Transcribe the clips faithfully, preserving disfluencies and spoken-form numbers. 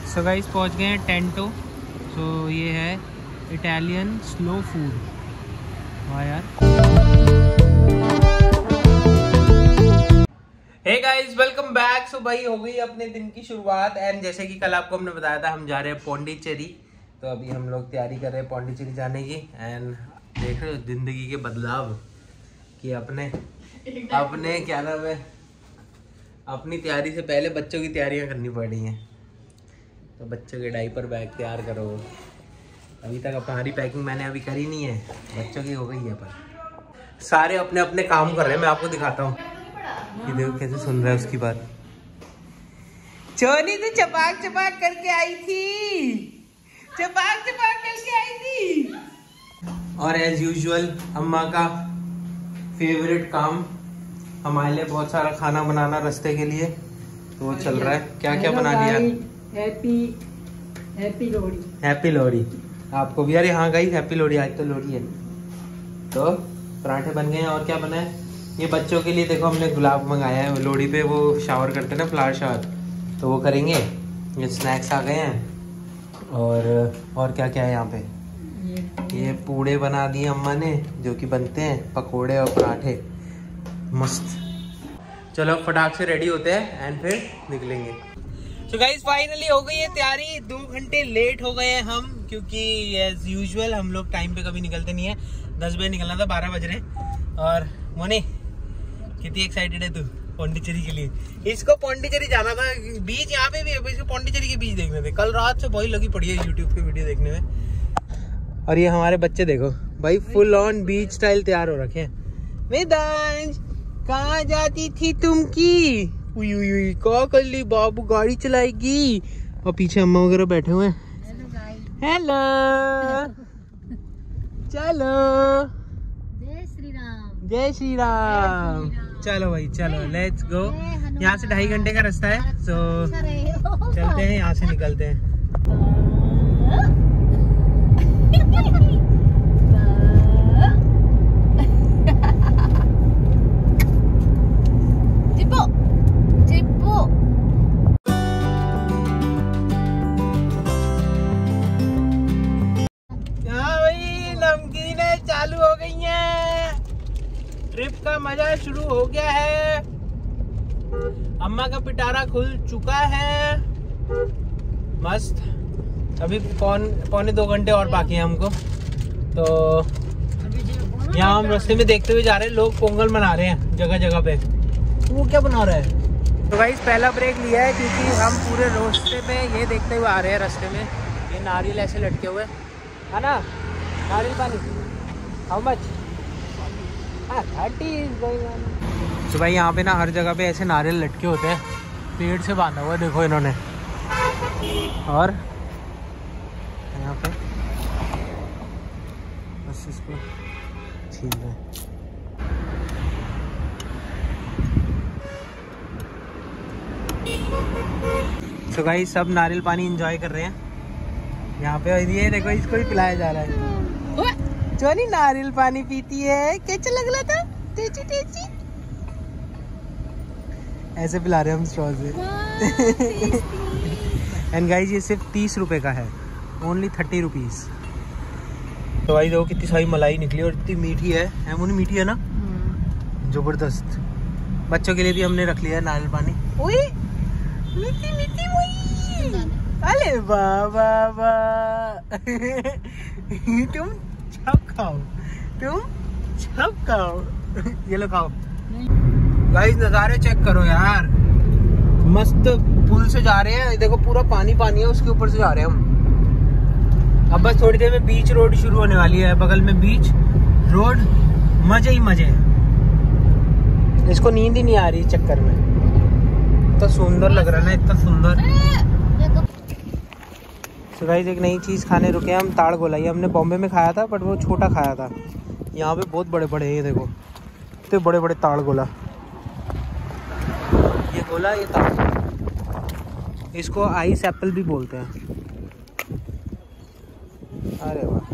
सो guys पहुंच गए हैं टेंटो। सो ये है इटालियन स्लो फूड। वाह यार। Hey guys welcome back. So भाई हो गई अपने दिन की शुरुआत एंड जैसे कि कल आपको हमने बताया था हम जा रहे हैं पौंडीचेरी। तो अभी हम लोग तैयारी कर रहे हैं पौंडीचेरी जाने की एंड देख रहे हो जिंदगी के बदलाव कि अपने अपने क्या नाम है अपनी तैयारी से पहले बच्चों की तैयारियां करनी पड़ रही हैं। तो बच्चों के डायपर बैग तैयार करो। अभी तक हमारी पैकिंग मैंने अभी करी नहीं है, बच्चों की हो गई है पर सारे अपने अपने काम कर रहे हैं। मैं आपको दिखाता हूँ कि देखो कैसे सुन रहा है उसकी बात। चोनी तो चपाक चपाक करके आई थी, चपाक चपाक करके आई थी। और एज यूजुअल अम्मा का फेवरेट काम हमारे लिए बहुत सारा खाना बनाना रास्ते के लिए, तो वो चल रहा है। क्या क्या बना दिया? Happy happy Lohri. Happy Lohri आपको भी। अरे हाँ गई हैप्पी लोहड़ी, आज तो लोहड़ी है। तो पराठे बन गए हैं। और क्या बना है? ये बच्चों के लिए देखो हमने गुलाब मंगाया है। लोहड़ी पे वो शावर करते हैं ना, फ्लावर शावर, तो वो करेंगे। ये स्नैक्स आ गए हैं। और और क्या क्या है यहाँ पे? ये, ये पूड़े बना दिए अम्मा ने, जो कि बनते हैं पकोड़े और पराठे मस्त। चलो फटाक से रेडी होते हैं एंड फिर निकलेंगे। तो गाइस फाइनली हो गई है तैयारी। दो घंटे लेट हो गए हैं हम, क्योंकि एज यूजुअल हम लोग टाइम पे कभी निकलते नहीं है। दस बजे निकलना था, बारह बज रहे। और मोनी कितनी एक्साइटेड है तू पौंडीचेरी के लिए? इसको पौंडीचेरी जाना था, बीच यहाँ पे भी है, इसको पौंडीचेरी के बीच देखने थे। कल रात से बहुत लगी पड़ी है यूट्यूब पे वीडियो देखने में। और ये हमारे बच्चे देखो भाई फुल ऑन बीच स्टाइल तैयार हो रखे हैं। वेदांश कहाँ जाती थी तुम की? उई उई उई क्या कर ली बाबू, गाड़ी चलाएगी। और पीछे अम्मा वगैरह बैठे हुए हैं। हेलो चलो जय श्री राम। जय श्री राम। चलो भाई चलो लेट्स गो। यहाँ से ढाई घंटे का रास्ता है, तो चलते हैं, यहाँ से निकलते हैं। चालू हो गई है, ट्रिप का मजा शुरू हो गया है। अम्मा का पिटारा खुल चुका है, मस्त। अभी पौन पौने दो घंटे और बाकी है हमको। तो यहाँ हम रास्ते में देखते हुए जा रहे हैं, लोग पोंगल मना रहे हैं जगह जगह पे। वो क्या बना रहा है? तो गाइस पहला ब्रेक लिया है, क्योंकि हम पूरे रास्ते में ये देखते हुए आ रहे हैं। रास्ते में ये नारियल ऐसे लटके हुए है ना, नारियल पानी। How much? Ah, thirty is going on. तो भाई यहाँ पे ना हर जगह पे ऐसे नारियल लटके होते हैं, पेड़ से बांधा हुआ है देखो इन्होंने। और यहाँ पे बस इसको छीन रहे हैं। तो भाई सब नारियल पानी एंजॉय कर रहे हैं यहाँ पे। ये देखो इसको ही पिलाया जा रहा है। जोनी नारियल पानी पीती है, कैसा लग रहा था? टेची टेची ऐसे पिला रहे हम स्ट्रॉ से। एंड गाइस ये सिर्फ तीस रुपए का है, ओनली थर्टी रुपीज। तो भाई देखो कितनी सारी मलाई निकली और इतनी मीठी है। एमोनी मीठी है ना, जबरदस्त। बच्चों के लिए भी हमने रख लिया है नारियल पानी। ओए मीठी मीठी वही। अरे वाह वाह वाह। तुम सब खाओ, तुम सब खाओ। ये लो खाओ। गाइस नज़ारे चेक करो यार, मस्त। पुल से जा रहे हैं, देखो पूरा पानी पानी है, उसके ऊपर से जा रहे हैं हम। अब बस थोड़ी देर में बीच रोड शुरू होने वाली है, बगल में बीच रोड। मजे ही मजे। इसको नींद ही नहीं आ रही चक्कर में। इतना सुंदर लग रहा है ना, इतना सुंदर। तो गाइस एक नई चीज़ खाने रुके हैं हम, ताड़ गोला। ये हमने बॉम्बे में खाया था, बट वो छोटा खाया था। यहाँ पे बहुत बड़े बड़े हैं, ये देखो इतने बड़े बड़े ताड़ गोला। ये गोला, ये ताड़। इसको आइस एप्पल भी बोलते हैं। अरे वाह।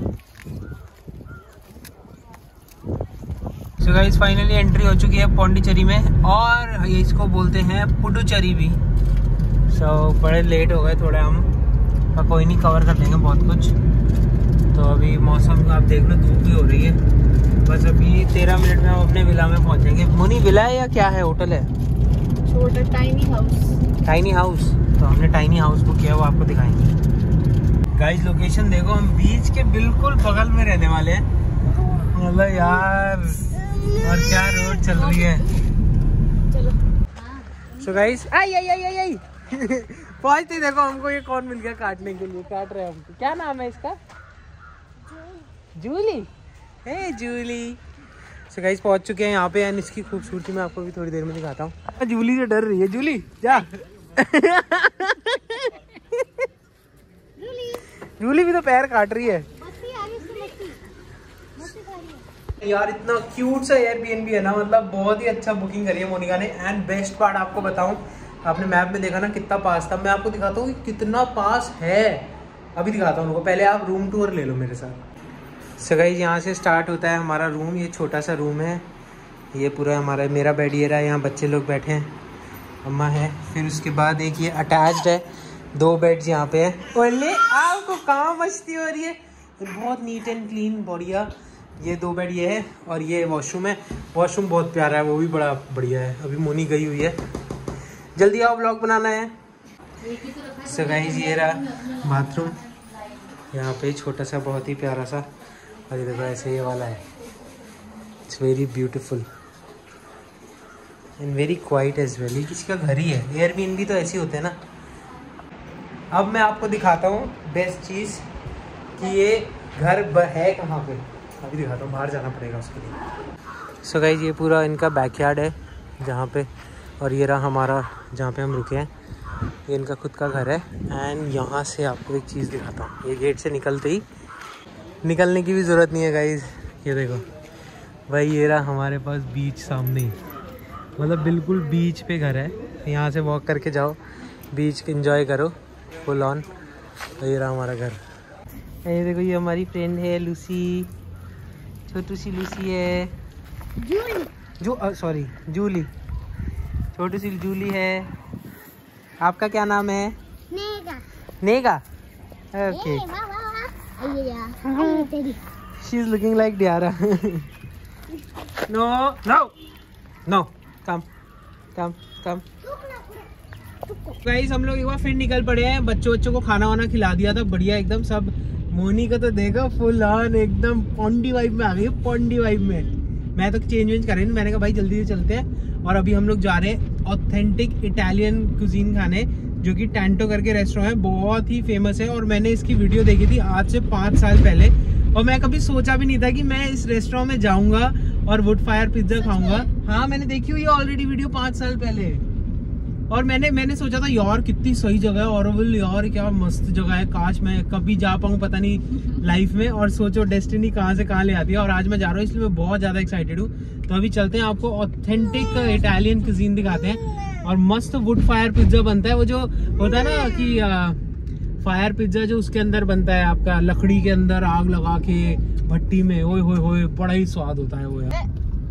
सो गाइस फाइनली एंट्री हो चुकी है पौंडीचेरी में, और इसको बोलते हैं पुडुचेरी भी। सो so, बड़े लेट हो गए थोड़े हम, पर कोई नहीं, कवर कर लेंगे बहुत कुछ। तो अभी मौसम आप देख लो, धूप भी हो रही है। बस अभी तेरह मिनट में हम अपने विला में पहुंचेंगे। मुनी विला है या क्या है, होटल है? छोटा टाइनी हाउस। Tiny house. तो हमने टाइनी हाउस बुक किया, वो आपको दिखाएंगे। गाइस लोकेशन देखो, हम बीच के बिल्कुल बगल में रहने वाले हैं। मतलब यार, और क्या रोड चल रही है। चलो। सो गाइस, आई आई आई आई आई पहुंचते देखो हमको ये कौन मिल गया काटने के लिए। काट रहे हैं हमको। क्या नाम है इसका? Julie. Hey Julie. So guys पहुंच चुके हैं यहाँ पे, एंड इसकी खूबसूरती मैं आपको भी थोड़ी देर में दिखाता हूँ। जूली से डर रही है। जूली जा जूली भी तो पैर काट रही है यार। इतना क्यूट सा एयरबीएनबी है ना, मतलब बहुत ही अच्छा बुकिंग करी है मोनिका ने। एंड बेस्ट पार्ट आपको बताऊं, आपने मैप में देखा ना कितना पास था, मैं आपको दिखाता हूँ कितना पास है। अभी दिखाता हूँ उनको, पहले आप रूम टूर ले लो मेरे साथ। सो गाइस यहाँ से स्टार्ट होता है हमारा रूम। ये छोटा सा रूम है, ये पूरा हमारा मेरा बेड ये रहा। यहाँ बच्चे लोग बैठे हैं, अम्मा है। फिर उसके बाद एक ये अटैच्ड है, दो बेड्स यहाँ पे है। ओले आपको कहाँ मस्ती हो रही है। बहुत नीट एंड क्लीन, बढ़िया। ये दो बेड ये है, और ये वॉशरूम है। वॉशरूम बहुत प्यारा है, वो भी बड़ा बढ़िया है। अभी मोनी गई हुई है, जल्दी आओ व्लॉग बनाना है। सो गाइस ये रहा बाथरूम, यहाँ पे छोटा सा बहुत ही प्यारा सा। और ये देखो ऐसे ये वाला है। It's very beautiful and very quite as well. ये किसी का घर ही है। एयरबीएनबी तो ऐसे ही होते हैं ना। अब मैं आपको दिखाता हूँ बेस्ट चीज़ कि ये घर है कहाँ पे। अभी दिखाता हूँ, बाहर जाना पड़ेगा उसके लिए। सो गाइस ये पूरा इनका बैकयार्ड है जहाँ पे, और ये रहा हमारा जहाँ पे हम रुके हैं। ये इनका खुद का घर है। एंड यहाँ से आपको एक चीज़ दिखाता हूँ। ये गेट से निकलते ही, निकलने की भी ज़रूरत नहीं है गाइस। ये देखो भाई, ये रहा हमारे पास बीच सामने ही, मतलब बिल्कुल बीच पे घर है। यहाँ से वॉक करके जाओ, बीच एंजॉय करो फुल ऑन। तो ये रहा हमारा घर। ये देखो, ये हमारी फ्रेंड है लूसी, छोटू सी लूसी है। जूली जो सॉरी जूली, छोटी सी जूली है। आपका क्या नाम है? नेगा। नेगा, okay. She is looking like डियारा। No no no, come come come. Guys हम लोग एक बार फिर निकल पड़े हैं। बच्चों बच्चों को खाना वाना खिला दिया था, बढ़िया एकदम सब। मोनी का तो देखा फुल ऑन एकदम पौंडी वाइब में आ गई, पौंडी वाइब में। मैं तो चेंज वेंज कर रही हूँ, मैंने कहा भाई जल्दी से चलते हैं। और अभी हम लोग जा रहे हैं ऑथेंटिक इटालियन कुजीन खाने, जो कि टेंटो करके रेस्टोरेंट है, बहुत ही फेमस है। और मैंने इसकी वीडियो देखी थी आज से पाँच साल पहले, और मैं कभी सोचा भी नहीं था कि मैं इस रेस्टोरेंट में जाऊंगा और वुड फायर पिज्जा खाऊंगा। हाँ मैंने देखी हुई है ऑलरेडी वीडियो पाँच साल पहले। और मैंने मैंने सोचा था यार कितनी सही जगह है, ऑरोविल यार क्या मस्त जगह है, काश मैं कभी जा पाऊँ पता नहीं लाइफ में। और सोचो डेस्टिनी कहाँ से कहाँ ले आती है। और आज मैं जा रहा हूँ, इसलिए मैं बहुत ज़्यादा एक्साइटेड हूँ। तो अभी चलते हैं, आपको ऑथेंटिक इटालियन कुजीन दिखाते हैं। और मस्त वुड फायर पिज्जा बनता है, वो जो होता है ना कि आ, फायर पिज्जा जो उसके अंदर बनता है, आपका लकड़ी के अंदर आग लगा के भट्टी में, ओए होए होए बड़ा ही स्वाद होता है वो यार।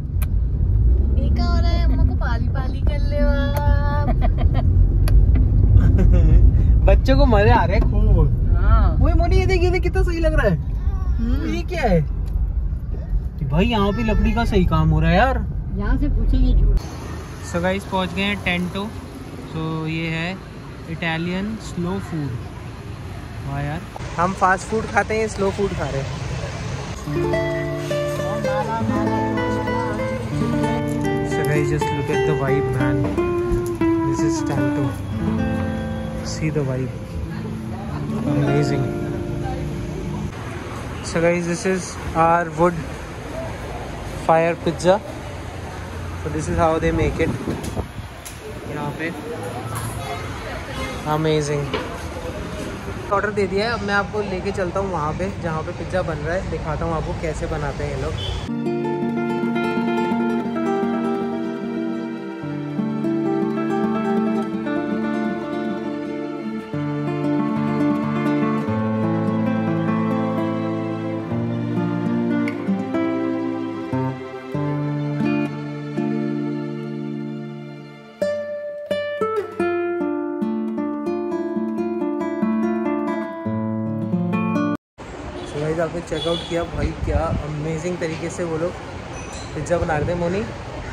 पाली पाली कर ले बच्चों को मजे आ रहे हैं खूब। हाँ। वही मोनी ये देखिए कितना सही लग रहा है। ये क्या है भाई, यहाँ पे लकड़ी का सही काम हो रहा है यार। यहाँ से पूछेंगे। सो गाइस पहुँच गए हैं टेंटो। सो ये है इटालियन स्लो फूड। वाह यार, हम फास्ट फूड खाते हैं, स्लो फूड खा रहे हैं। So guys, just look at the vibe, man. This is Stanto. See the vibe. Amazing. So guys, this is our wood fire pizza. So this is how they make it. यहाँ पे Amazing. Order दे दिया है। अब मैं आपको लेके चलता हूँ वहाँ पे जहाँ पे पिज्ज़ा बन रहा है, दिखाता हूँ आपको कैसे बनाते हैं ये लोग। गाइस आपने चेकआउट किया भाई, क्या अमेजिंग तरीके से वो लोग पिज़्ज़ा बना रहे थे मोनी।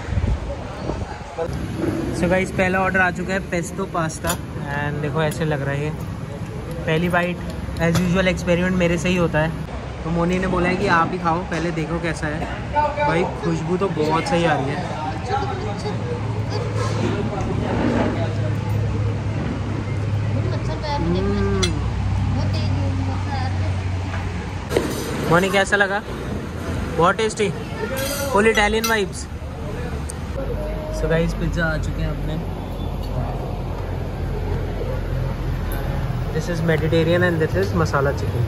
सो गाइस पहला ऑर्डर आ चुका है पेस्टो पास्ता एंड देखो ऐसे लग रहा है ये। पहली बाइट एज यूजुअल एक्सपेरिमेंट मेरे से ही होता है, तो मोनी ने बोला है कि आप ही खाओ पहले, देखो कैसा है। भाई खुशबू तो बहुत सही आ रही है। मोनी कैसा लगा? बहुत tasty, full Italian vibes. So guys pizza आ चुके हैं अपने। This is Mediterranean and this is masala chicken.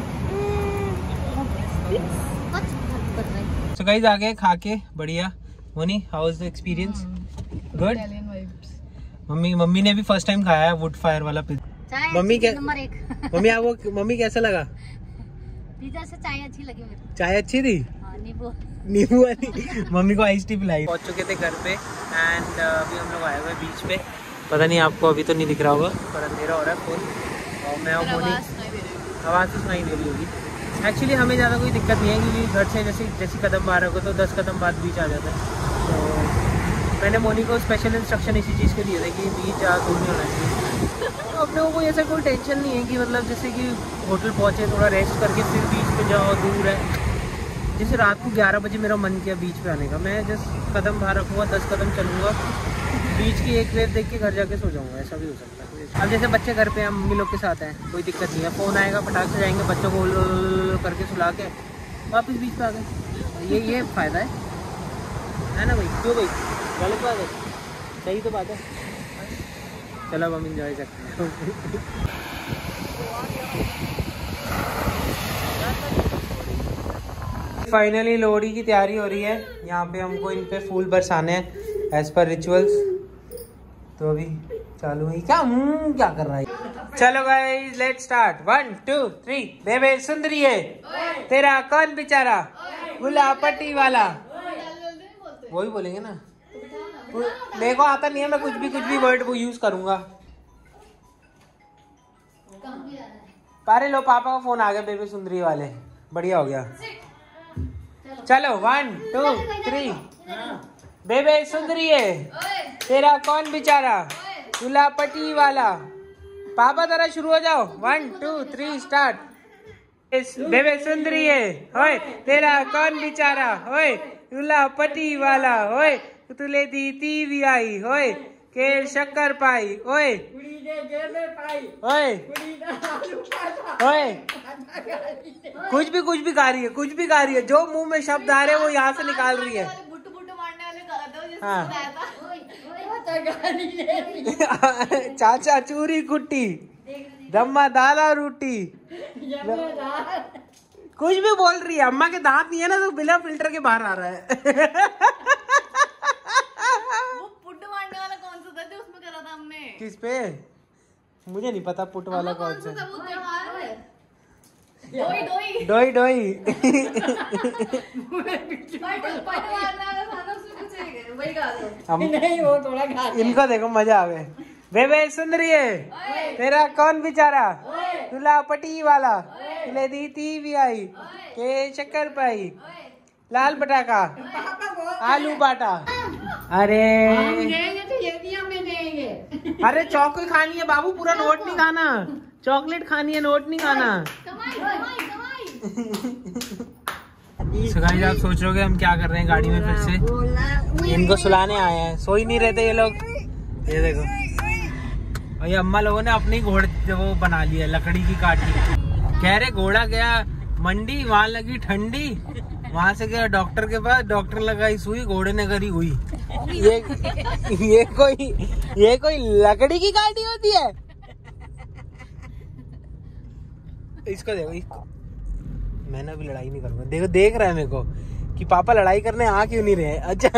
So guys आ गए खा के, बढ़िया। Moni how is the experience? Good. Mummy mummy ने भी फर्स्ट टाइम खाया है वुड फायर वाला पिज़्ज़ा। मम्मी क्या नंबर एक मम्मी आप वो मम्मी कैसा लगा? पिज़्ज़ा से चाय अच्छी लगी मेरे। चाय अच्छी थी? हाँ, नींबू नींबू वाली। मम्मी को आइस टी पिलाई। पहुंच चुके थे घर पे एंड अभी हम लोग आए हुए बीच पे। पता नहीं आपको अभी तो नहीं दिख रहा होगा पर अंधेरा हो रहा है फुल। और मैं और मोनी आवाज़ तो सुनाई दे रही होगी। एक्चुअली हमें ज़्यादा कोई दिक्कत नहीं है क्योंकि घर से जैसे जैसे कदम मार रहे हो तो दस कदम बाद बीच आ जाता है। तो मैंने मोनी को स्पेशल इंस्ट्रक्शन इसी चीज़ के दिए थे कि बीच ज़्यादा दूर नहीं होना चाहिए। तो अपने को कोई ऐसा कोई टेंशन नहीं है कि मतलब जैसे कि होटल पहुँचे थोड़ा रेस्ट करके फिर बीच पे जाओ, दूर है। जैसे रात को ग्यारह बजे मेरा मन किया बीच पे आने का, मैं जस्ट कदम बाहर रखूँगा, दस कदम चलूँगा, बीच की एक वेव देख के घर जाके सो जाऊँगा। ऐसा भी हो सकता है। अब जैसे बच्चे घर पे हैं, मम्मी लोग के साथ हैं, कोई दिक्कत नहीं है। फ़ोन आएगा, फटाक से जाएंगे, बच्चों को करके सुला के वापस बीच पे आ गए। ये ये फ़ायदा है है ना भाई? क्यों भाई, गलत बात है? सही तो बात है। चलो अब हम इंजॉय करते हैं। फाइनली लोहड़ी की तैयारी हो रही है। यहाँ पे हमको इन पे फूल बरसाने हैं एज पर रिचुअल्स। तो अभी चालू है। क्या हम्म क्या कर रहा है? चलो guys let's start. One two three. बेबे सुंदरी है तेरा कौन बेचारा, गुलापट्टी वाला। वही बोलेंगे ना, मेरे को आता नहीं है, मैं कुछ भी कुछ भी वर्ड वो यूज करूंगा। पारे लो, पापा का फोन आ गया बेबे सुंदरी वाले, बढ़िया हो गया। चलो वन टू थ्री। बेबे सुंदरी है तेरा कौन बेचारा, गुलापट्टी वाला। पापा जरा शुरू हो जाओ। One two three start. बेबे सुंदरी है होए तेरा कौन बेचारा, होए गुलापट्टी वाला, होए तुले दीती भी आई, होए के शक्कर पाई, ओए ओए ओए कुछ भी कुछ भी गा रही है, कुछ भी गा रही है। जो मुंह में शब्द आ रहे हैं वो यहाँ से निकाल रही है। हाँ। चाचा चूरी कुट्टी, दम्मा दाला रोटी, कुछ भी बोल रही है। अम्मा के दांत नहीं है ना तो बिना फिल्टर के बाहर आ रहा है। वो पुट मारने वाला कौन सा था जो उसमें करा था हमने? किस पे? मुझे नहीं पता पुट वाला कौन सा। डोई डोई डोई डोई। नहीं वो थोड़ा गा दे। इनको देखो मजा आवे। बेबे सुन रही है तेरा कौन बेचारा, गुलापट्टी वाला, तुले दीती भी आई, के शक्कर पाई, लाल पटाखा, आलू बाटा। अरे तो ये भी हमें देंगे। अरे चॉकलेट खानी है बाबू, पूरा नोट नहीं खाना। चॉकलेट खानी है, नोट नहीं खाना। So guys, आप सोच रहे हो हम क्या कर रहे हैं गाड़ी में फिर से। इनको सुलाने आए हैं, सो ही नहीं रहते ये लोग। ये देखो, और ये अम्मा लोगों ने अपनी घोड़े वो बना लिया लकड़ी की काटी। कह रहे घोड़ा गया मंडी, वहाँ लगी ठंडी, वहाँ से गया डॉक्टर के पास, डॉक्टर लगाई सुई, घोड़े ने करी हुई। ये ये कोई ये कोई लकड़ी की काटी होती है? इसको देखो, इसको मैंने अभी लड़ाई नहीं करूंगा। देखो देख रहा है मेरे को कि पापा लड़ाई करने आ क्यों नहीं रहे। अच्छा।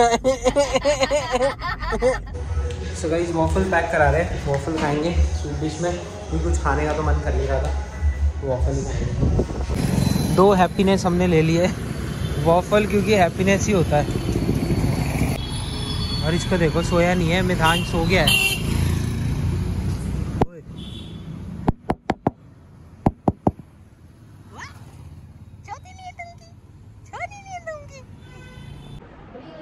सो गाइस वॉफल पैक करा रहे हैं, वॉफल खाएंगे स्वीट डिश में। भी कुछ खाने का तो मन कर नहीं रहा था, वॉफल ही खाएंगे। दो हैप्पीनेस हमने ले लिए वॉफल, क्योंकि हैप्पीनेस ही होता है। और इसको देखो सोया नहीं है, मिधान सो गया है।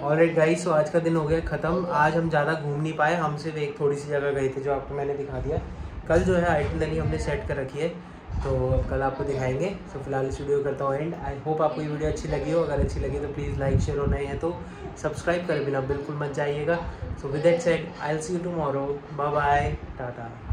ऑलराइट गाइस, तो आज का दिन हो गया ख़त्म। आज हम ज़्यादा घूम नहीं पाए, हम सिर्फ एक थोड़ी सी जगह गए थे जो आपको मैंने दिखा दिया। कल जो है आइटनरी हमने सेट कर रखी है, तो कल आपको दिखाएंगे। तो फिलहाल इस वीडियो करता हूँ एंड। आई होप आपको ये वीडियो अच्छी लगी हो। अगर अच्छी लगी तो प्लीज़ लाइक शेयर और नए हैं तो सब्सक्राइब करे बिना बिल्कुल मत जाइएगा। So with that said I will see you tomorrow. Bye bye, Tata.